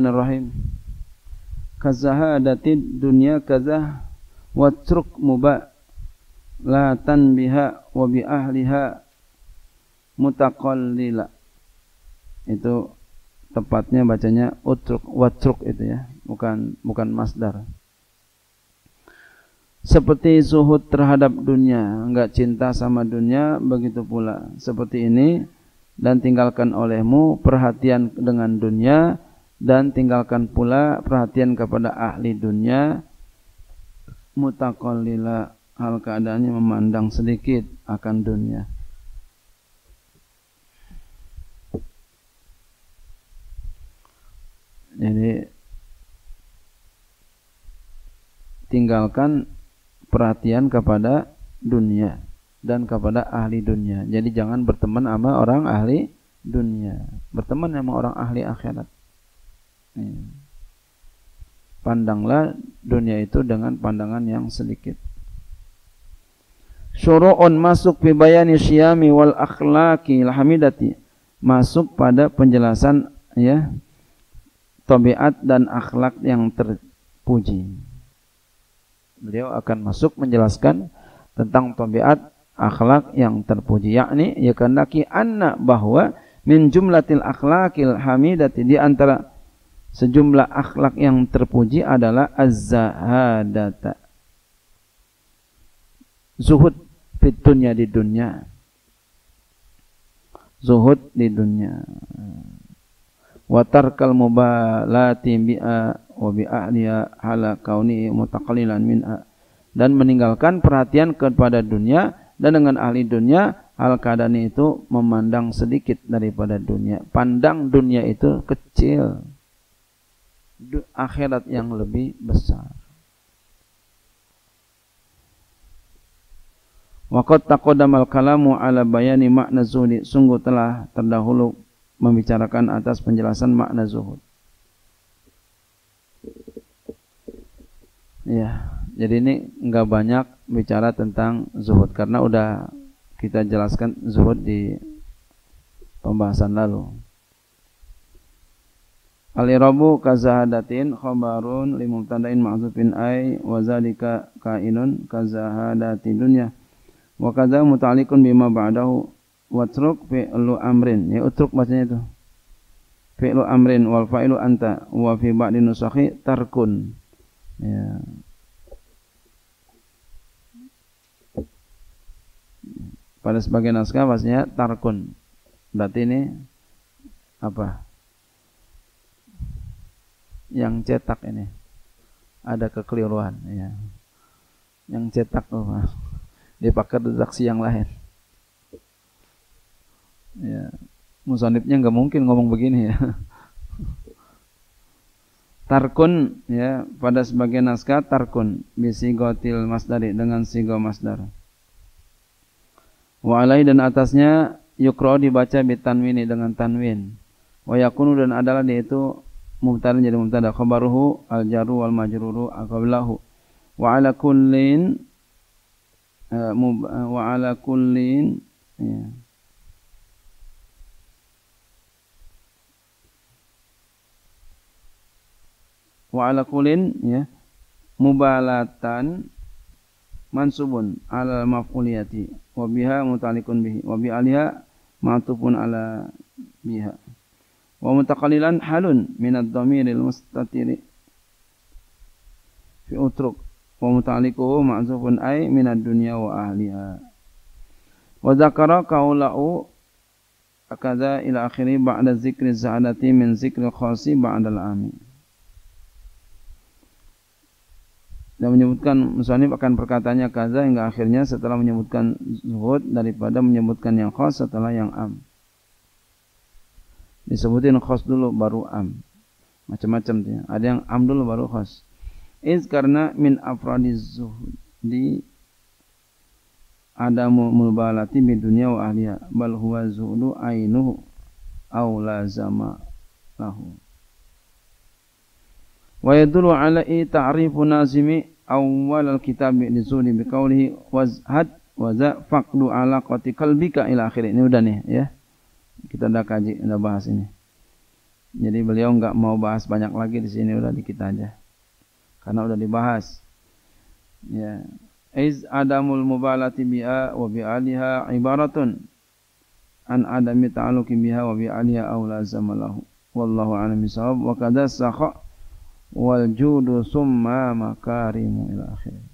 Bismillahirrahmanirrahim. Kazahadati dunya kazah watruk mubah la tanbiha wa bi ahliha mutaqallila. Itu tepatnya bacanya utruk, watruk itu ya, bukan masdar. Seperti zuhud terhadap dunia, enggak cinta sama dunia, begitu pula seperti ini, dan tinggalkan olehmu perhatian dengan dunia, dan tinggalkan pula perhatian kepada ahli dunia, mutaqallila, hal keadaannya memandang sedikit akan dunia. Jadi tinggalkan perhatian kepada dunia dan kepada ahli dunia. Jadi jangan berteman sama orang ahli dunia, berteman sama orang ahli akhirat. Pandanglah dunia itu dengan pandangan yang sedikit. Syuru'un masuk fi bayani syiyami wal akhlaqi hamidati, masuk pada penjelasan ya tabiat dan akhlak yang terpuji. Beliau akan masuk menjelaskan tentang tabiat akhlak yang terpuji, yakni yakandaki anna bahwa min jumlatil akhlaqil hamidati, di antara sejumlah akhlak yang terpuji adalah az-zahadata, zuhud fit dunya, di dunya, zuhud di dunya, wa tarkal mubalati bi'a wa bi ahliha hala kauni mutaqallilan minha, dan meninggalkan perhatian kepada dunia dan dengan ahli dunia, hal keadaan itu memandang sedikit daripada dunia. Pandang dunia itu kecil, akhirat yang lebih besar. Waqad taqaddamal kalamu ala bayani makna zuhud, sungguh telah terdahulu membicarakan atas penjelasan makna zuhud. Ya, jadi ini enggak banyak bicara tentang zuhud karena udah kita jelaskan zuhud di pembahasan lalu. Al-irabu kazahadatin khabarun li mubtada'in ma'dzufin ay wa zalika kainun kazahadati dunya wa kadza muta'alliqun bima ba'dahu watruk fi'lu amrin, ya utruk bacanya itu fi'lu amrin wal fa'ilu anta wa fi ba'di nusakhi tarkun, ya. Pada sebagian naskah bahasanya tarkun, berarti ini apa, yang cetak ini ada kekeliruan ya, yang cetak dipakai redaksi yang lain. Ya, musannifnya enggak mungkin ngomong begini ya. Tarkun ya, pada sebagian naskah tarkun bisigotil masdari, dengan sigo masdar. Wa alai, dan atasnya yukra, dibaca bitanwini, dengan tanwin. Wa yakunu, dan adalah dia itu mubtada jadi mubtada, khabaruhu al jaru wal majruru aqablahu. Wa ala kullin ya. Wa ala kulin ya mubalatan mansubun ala maf'uliyati wa biha muta'alliqun bihi wa bi aliha ma'tufun ala biha wa mutaqallilan halun min ad-dhamiril mustatiri fi utruk wa muta'alliquhu ma'zufun ay min ad-dunya wa ahliha wa dzakara qaulahu akadza ila akhiri ba'da dzikri zahadati min dzikril khasi ba'dal ami. Dan menyebutkan musannif akan perkataannya kaza hingga akhirnya setelah menyebutkan zuhud daripada menyebutkan yang khas setelah yang am. Disebutin khas dulu baru am. Macam-macam dia. Ada yang am dulu baru khas. Karena min afradiz zuhudi adamu mubalati bid dunya wa ahliha bal huwa zuhudu ainuhu aw lazama lahu. Wa yadullu ala ta'rifu nazimi awal al-kitab lizuhdi biqaulihi wazhad wa za faqdu alaqati qalbika ila akhir. Ini udah nih ya. Kita udah kaji, udah bahas ini. Jadi beliau enggak mau bahas banyak lagi di sini, udah dikit aja. Karena udah dibahas. Ya. Iz adamul mubalati bi'a wa bi'aliha ibaratun an adami ta'alluqi biha wa bi'aliha aw lazama lahu. Wallahu a'lam bishawab. Wa kadza sakha wal judu summa makarimu ila akhir.